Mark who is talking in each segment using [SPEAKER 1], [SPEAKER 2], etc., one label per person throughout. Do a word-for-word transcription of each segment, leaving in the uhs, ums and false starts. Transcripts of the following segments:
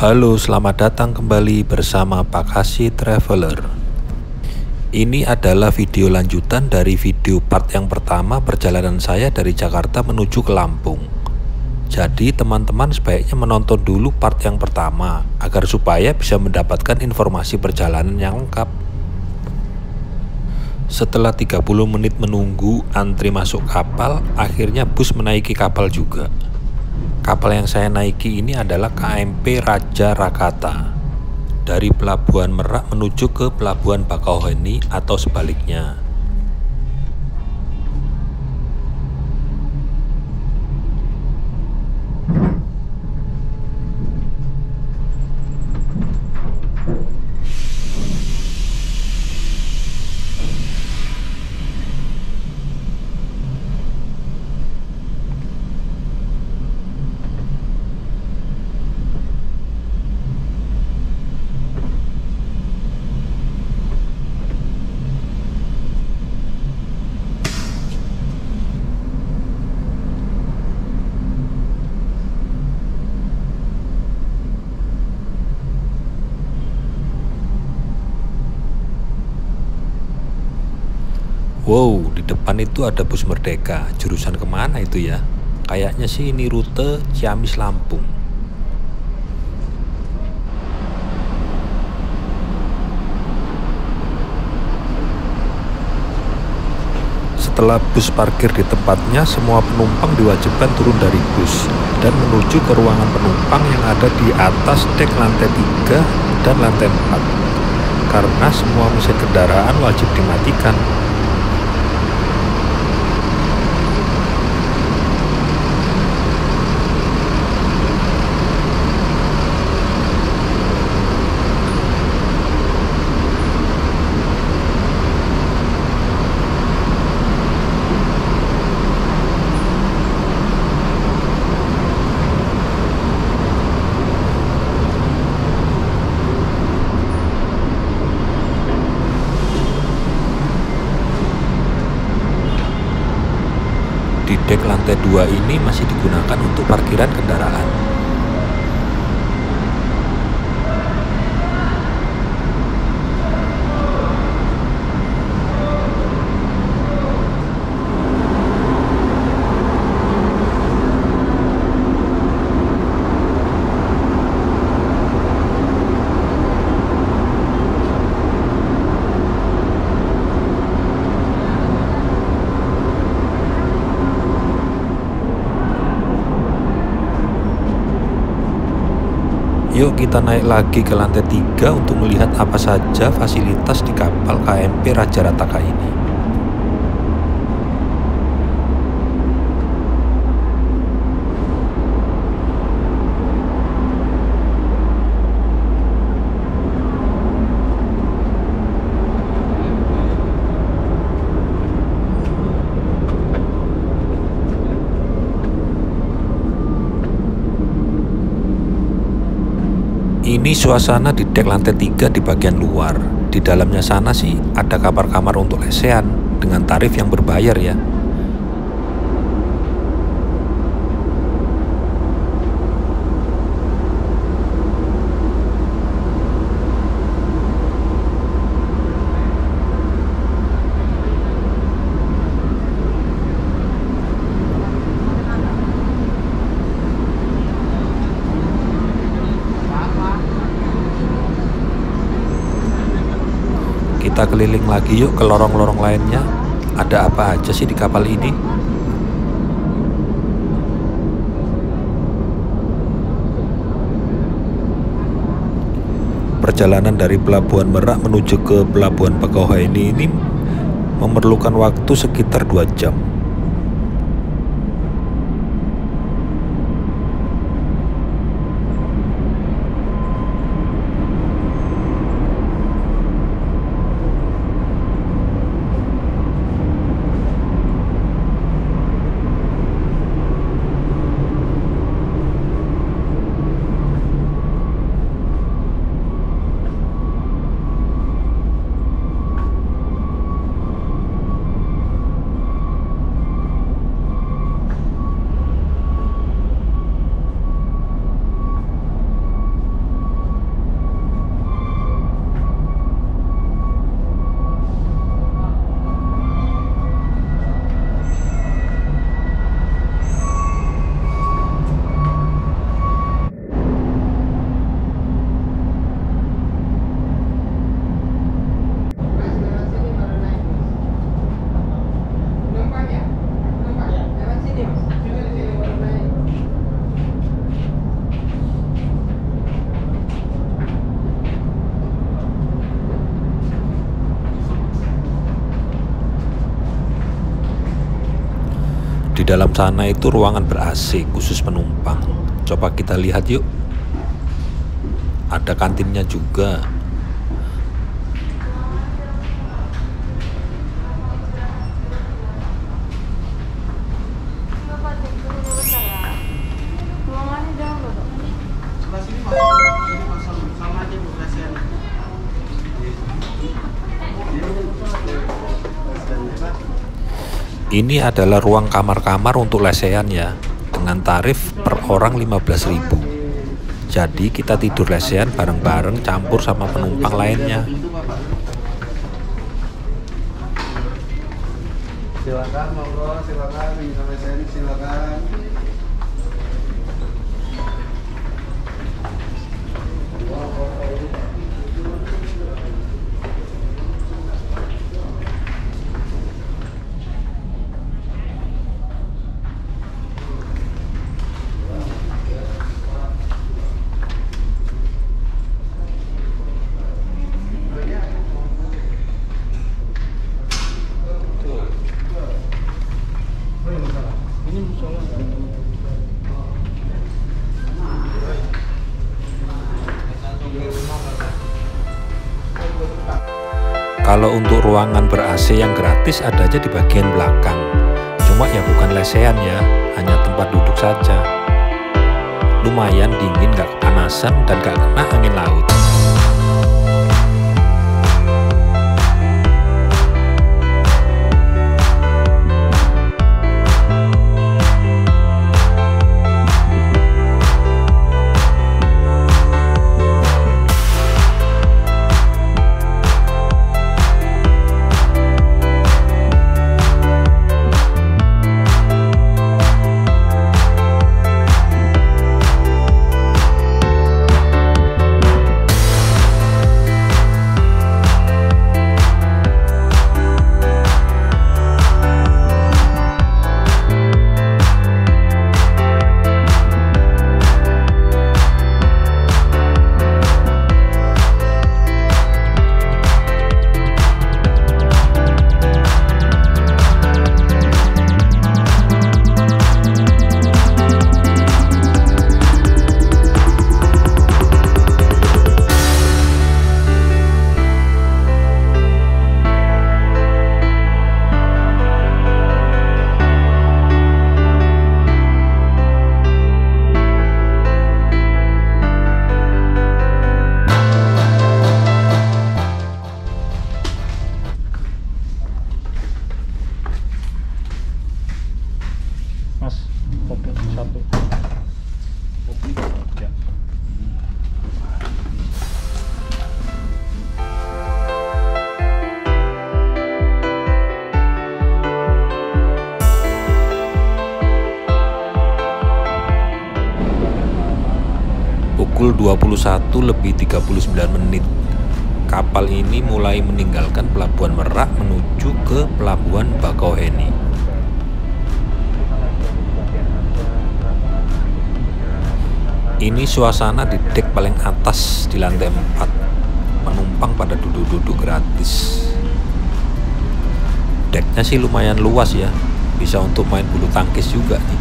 [SPEAKER 1] Halo, selamat datang kembali bersama Pak Kasi Traveler. Ini adalah video lanjutan dari video part yang pertama perjalanan saya dari Jakarta menuju ke Lampung. Jadi teman-teman sebaiknya menonton dulu part yang pertama agar supaya bisa mendapatkan informasi perjalanan yang lengkap. Setelah tiga puluh menit menunggu antri masuk kapal, akhirnya bus menaiki kapal juga. Kapal yang saya naiki ini adalah K M P Raja Rakata. Dari Pelabuhan Merak menuju ke Pelabuhan Bakauheni atau sebaliknya. Wow, di depan itu ada bus Merdeka. Jurusan kemana itu ya? Kayaknya sih ini rute Ciamis Lampung. Setelah bus parkir di tempatnya, semua penumpang diwajibkan turun dari bus dan menuju ke ruangan penumpang yang ada di atas dek lantai tiga dan lantai empat. Karena semua mesin kendaraan wajib dimatikan. Di dek lantai dua ini masih digunakan untuk parkiran kendaraan. Yuk kita naik lagi ke lantai tiga untuk melihat apa saja fasilitas di kapal K M P Raja Rakata ini. Ini suasana di dek lantai tiga di bagian luar. Di dalamnya sana sih ada kamar-kamar untuk lesehan dengan tarif yang berbayar ya. Kita keliling lagi yuk ke lorong-lorong lainnya. Ada apa aja sih di kapal ini? Perjalanan dari Pelabuhan Merak menuju ke Pelabuhan Bakauheni ini memerlukan waktu sekitar dua jam. Di dalam sana itu ruangan ber-A C khusus penumpang. Coba kita lihat yuk. Ada kantinnya juga. Ini adalah ruang kamar-kamar untuk lesehan ya, dengan tarif per orang lima belas ribu. Jadi kita tidur lesehan bareng-bareng campur sama penumpang lainnya.
[SPEAKER 2] Silakan monggo, silakan minum lesehan, silakan.
[SPEAKER 1] Kalau untuk ruangan ber-A C yang gratis ada aja di bagian belakang. Cuma ya bukan lesehan ya, hanya tempat duduk saja. Lumayan dingin, gak kepanasan, dan gak kena angin laut.
[SPEAKER 3] Mas, kopi satu. Kopi ya.
[SPEAKER 1] Pukul dua puluh satu lebih tiga puluh sembilan menit. Kapal ini mulai meninggalkan Pelabuhan Merak menuju ke Pelabuhan Bakauheni. Ini suasana di dek paling atas di lantai empat. Penumpang pada duduk-duduk gratis. Deknya sih lumayan luas ya, bisa untuk main bulu tangkis juga nih.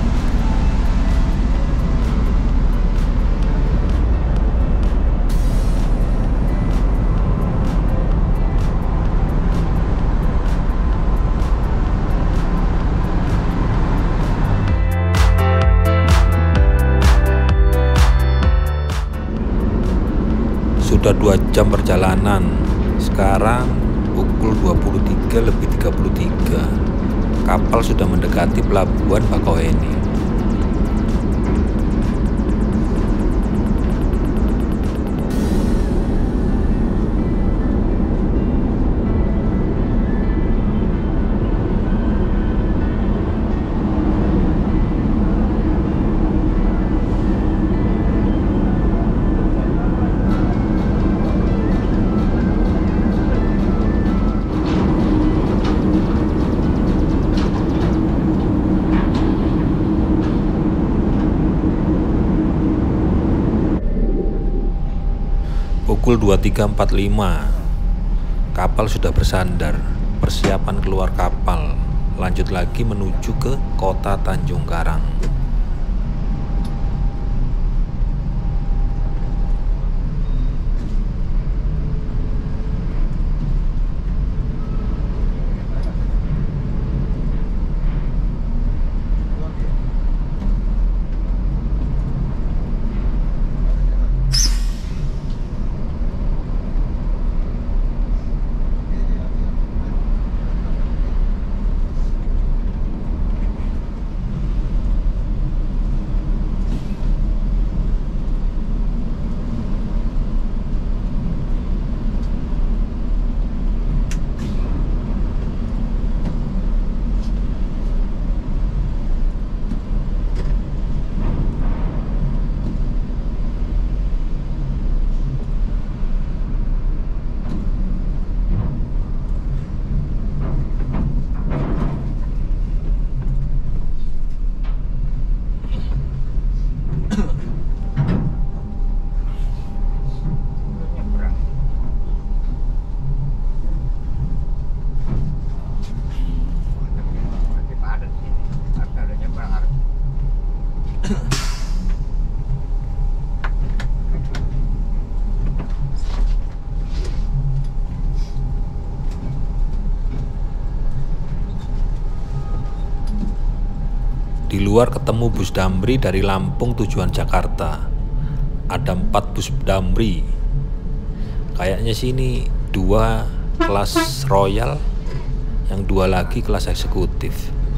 [SPEAKER 1] Sudah dua jam perjalanan. Sekarang pukul dua puluh tiga lebih tiga puluh tiga. Kapal sudah mendekati Pelabuhan Bakauheni. Pukul dua puluh tiga empat puluh lima, kapal sudah bersandar, persiapan keluar kapal, lanjut lagi menuju ke kota Tanjung Karang. Di luar ketemu bus Damri dari Lampung tujuan Jakarta. Ada empat bus Damri. Kayaknya sih ini dua kelas royal, yang dua lagi kelas eksekutif.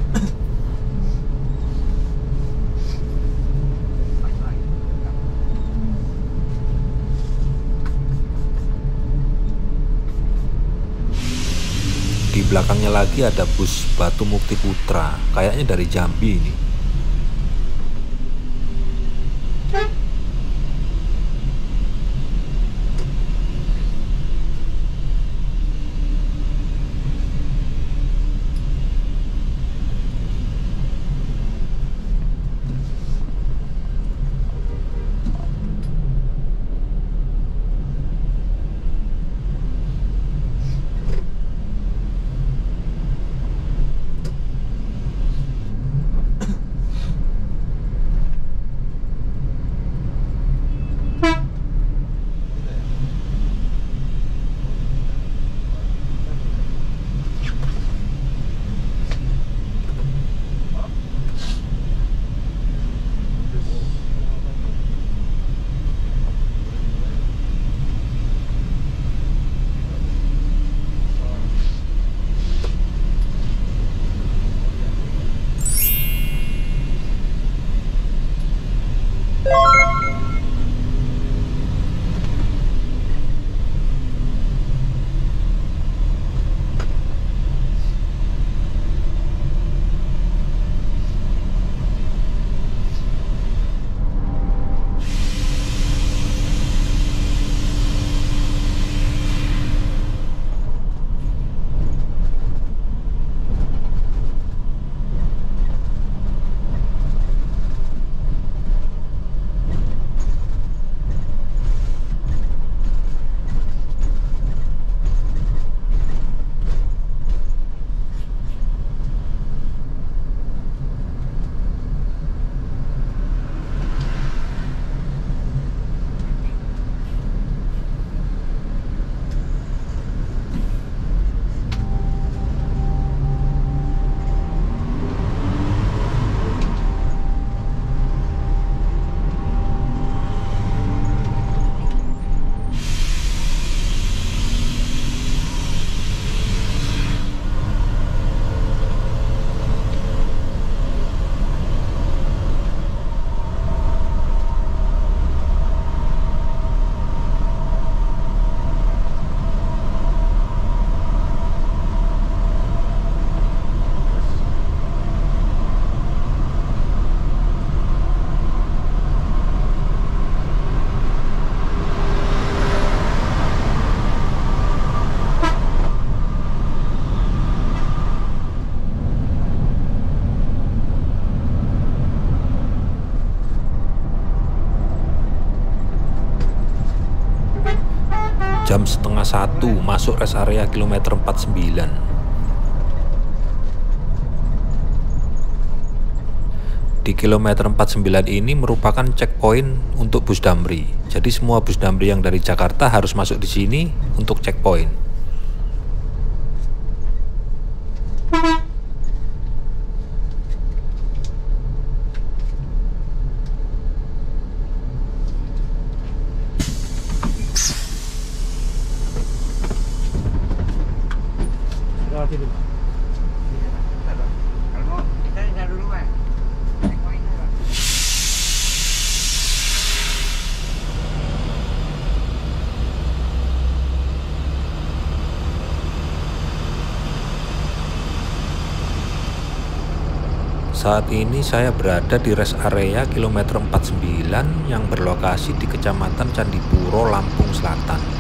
[SPEAKER 1] Di belakangnya lagi ada bus Batu Mukti Putra, kayaknya dari Jambi ini. Jam setengah satu masuk rest area kilometer empat puluh sembilan. di kilometer empat puluh sembilan ini merupakan checkpoint untuk bus Damri. Jadi semua bus Damri yang dari Jakarta harus masuk di sini untuk checkpoint.
[SPEAKER 3] Lewati dulu.
[SPEAKER 2] Kalau mau kita tinggal dulu, Pak. Checkpoint-nya, Pak.
[SPEAKER 1] Saat ini saya berada di rest area kilometer empat puluh sembilan yang berlokasi di Kecamatan Candipuro, Lampung Selatan.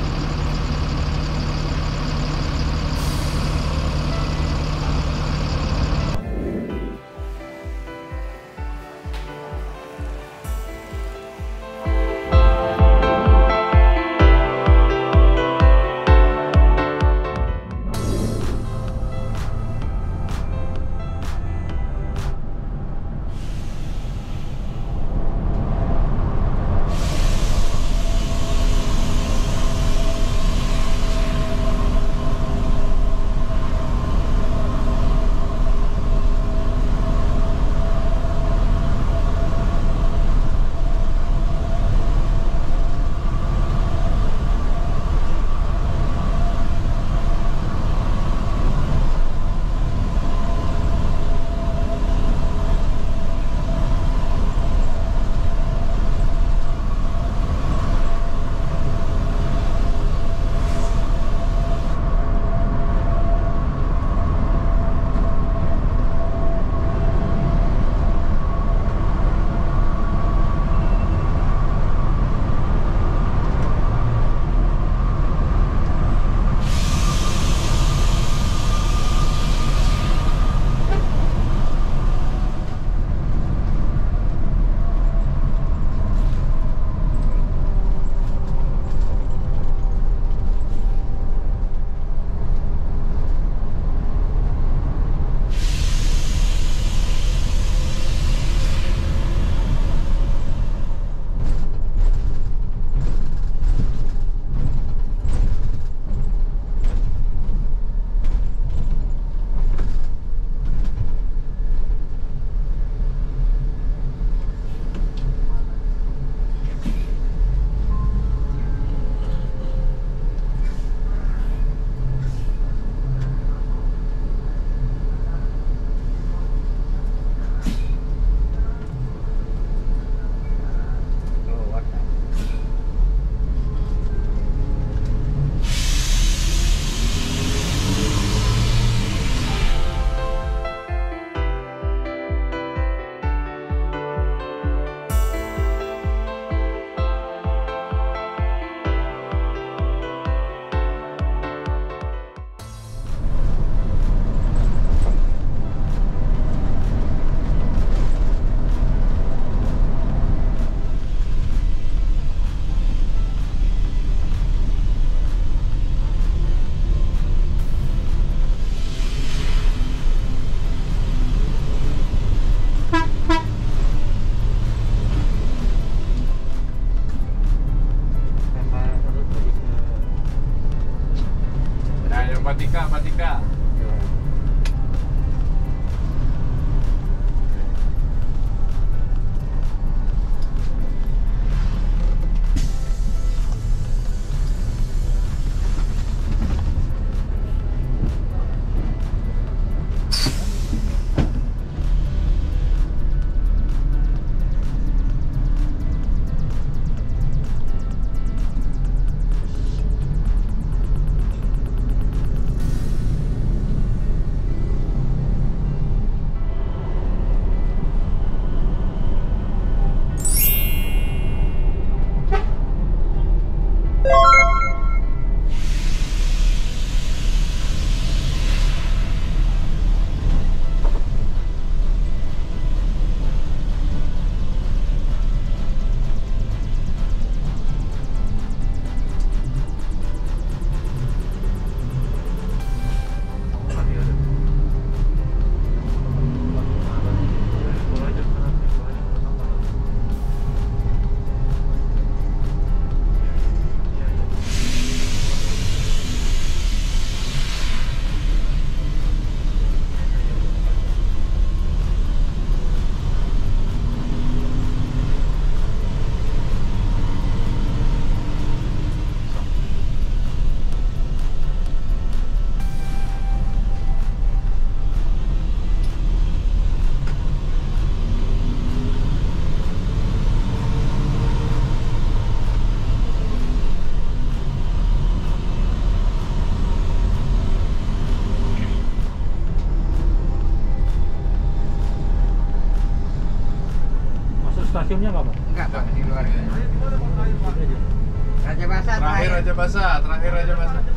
[SPEAKER 4] Matika, Matika.
[SPEAKER 3] stasiunnya nggak Pak?
[SPEAKER 5] Enggak Pak, di luar.
[SPEAKER 3] Ini aja.
[SPEAKER 5] Raja Basah
[SPEAKER 4] Terakhir Raja Basah, terakhir Raja Basah.